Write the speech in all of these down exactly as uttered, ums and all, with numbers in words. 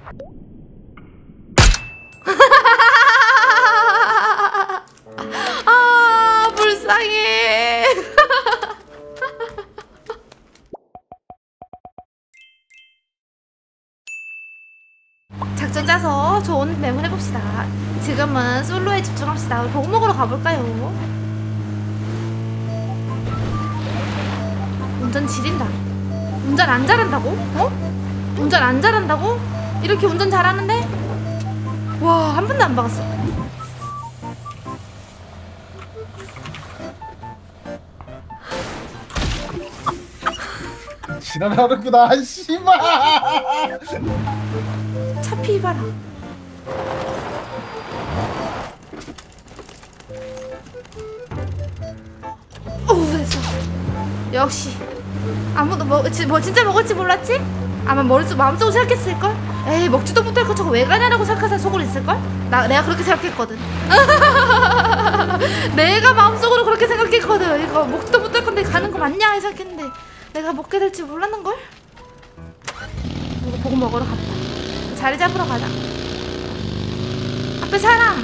아 불쌍해. 작전 짜서 좋은 맵을 해봅시다. 지금은 솔로에 집중합시다. 복 먹으러 가볼까요? 운전 지린다. 운전 안 잘한다고? 어? 운전 안 잘한다고? 이렇게 운전 잘하는데? 와, 한 번도 안 박았어. 지나가는구나, 씨발. 차 피 봐라. 오, 됐어. 역시 아무도 뭐, 뭐 진짜 먹을지 몰랐지? 아마 머릿속 마음속으로 생각했을걸? 에이, 먹지도 못할 거 저거 왜 가냐라고 생각해서 속으로 있을걸? 나, 내가 그렇게 생각했거든. 내가 마음속으로 그렇게 생각했거든. 이거 먹지도 못할 건데 가는 거 맞냐 생각했는데 내가 먹게 될지 몰랐는걸? 이거 보고 먹으러 갔다. 자리 잡으러 가자. 앞에 사람!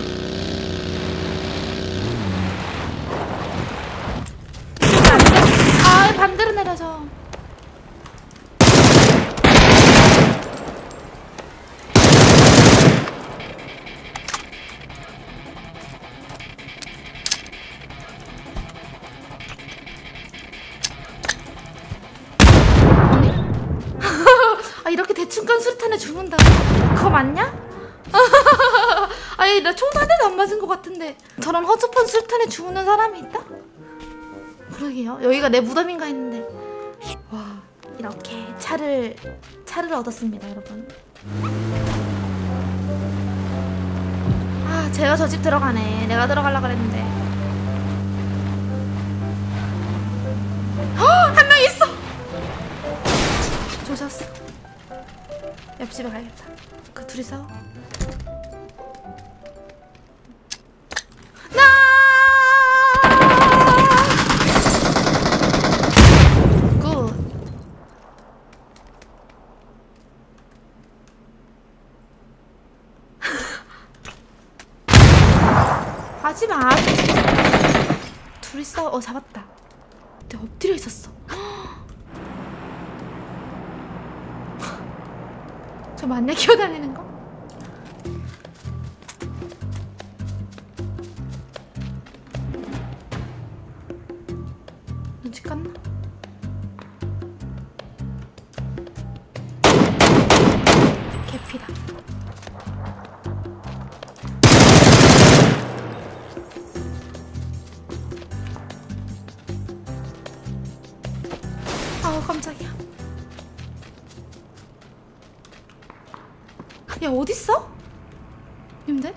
아, 반대로 내려서. 아, 이렇게 대충 깐 수류탄에 죽는다. 그거 맞냐? 아니, 나 총도 한 대도 안 맞은 것 같은데 저런 허접한 수류탄에 죽는 사람이 있다? 그러게요. 여기가 내 무덤인가 했는데. 와, 이렇게 차를 차를 얻었습니다, 여러분. 아, 제가 저 집 들어가네. 내가 들어가려고 그랬는데. 헉! 한 명 있어! 조졌어. 옆집에 가야겠다. 그 둘이 싸워. 나! 굿. 하지마. 둘이 싸워. 어, 잡았다. 내가 엎드려 있었어. 저 만약 기어다니는 거? 눈치 깠나? 개피다. 아우, 깜짝이야. 야, 어딨어? 님들?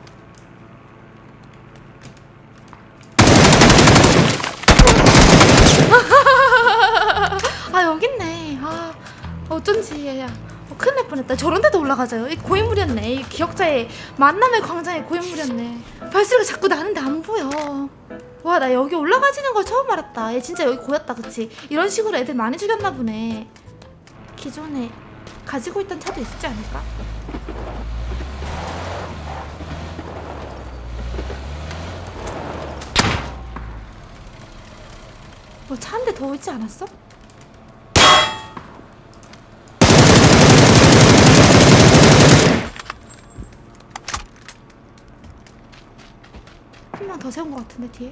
아, 여깄네. 아, 어쩐지. 야, 어, 큰일 날 뻔했다. 저런 데도 올라가자요. 이 고인물이었네. 이 기억자의 만남의 광장의 고인물이었네. 발소리가 자꾸 나는데 안 보여. 와, 나 여기 올라가지는 걸 처음 알았다. 얘 진짜 여기 고였다, 그치? 이런 식으로 애들 많이 죽였나 보네. 기존에 가지고 있던 차도 있지 않을까? 뭐 차 한 대 더 있지 않았어? 한 명 더 세운 것 같은데, 뒤에?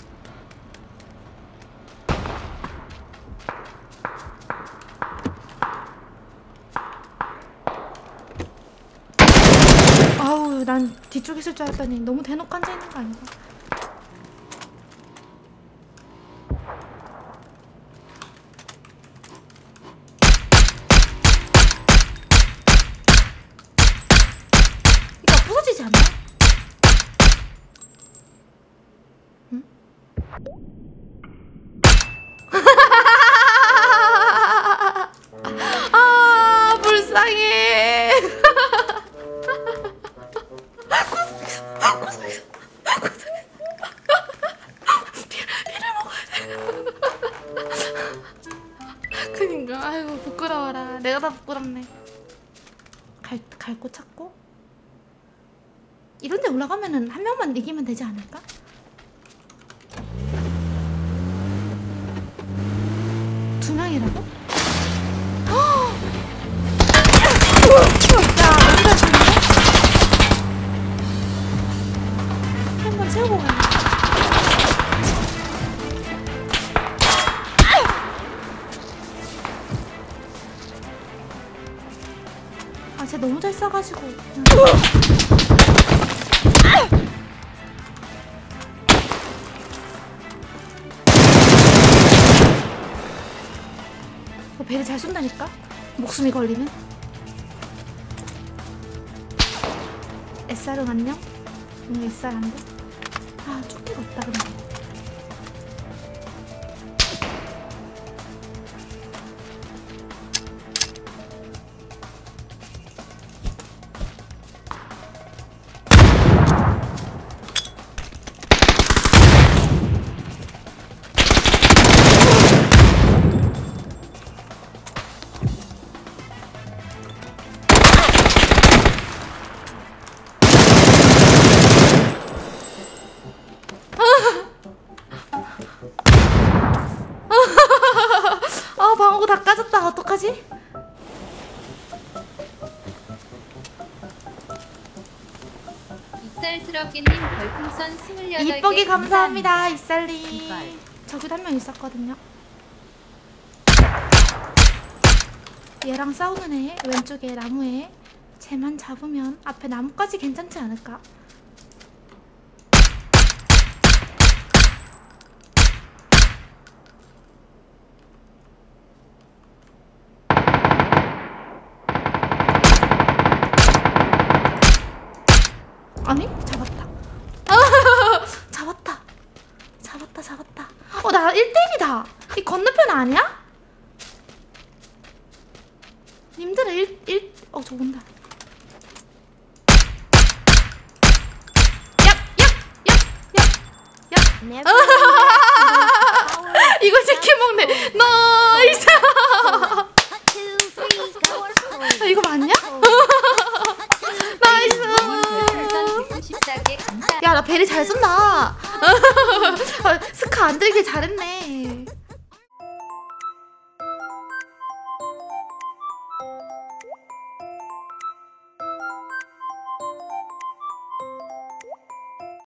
아우, 난 뒤쪽에 있을 줄 알았더니 너무 대놓고 앉아있는 거 아닌가? 이거 부서지지 않나? 응? 아, 불쌍해. 피를 먹어야 돼. 그니까, 아이고, 부끄러워라. 내가 다 부끄럽네. 갈, 갈 곳 찾고. 이런 데 올라가면은 한 명만 이기면 되지 않을까? 두 명이라고? 야, 너무 잘 쏘는데? 한번 채우고 가야 돼. 아, 쟤 너무 잘 쏴가지고. 어, 배를 잘 쏜다니까? 목숨이 걸리면? 에스알은 안녕? 응, 에스알 안 돼? 아, 조끼가 없다, 근데. 아, 방어구 다 까졌다. 어떡하지? 이쌀스럽게님 별풍선 스물여덟 개 이뻐기 감사합니다. 감사합니다. 이쌀님. 이빨. 저기도 한 명 있었거든요. 얘랑 싸우는 애, 왼쪽에 나무에. 쟤만 잡으면 앞에 나무까지 괜찮지 않을까? 아니? 잡았다. 잡았다. 잡았다, 잡았다. 어, 나 일 대 일이다. 이 건너편 아니야? 님들은 일, 일, 어, 저 온다. 야, 야, 야, 야, 야. 이거 지켜먹네. 나이스. 아, 이거 맞냐? 나이스. 별풍선 백구십사 개 감사합니다. 야, 나 베리 잘 쏜다. 스카 안 들길 잘했네.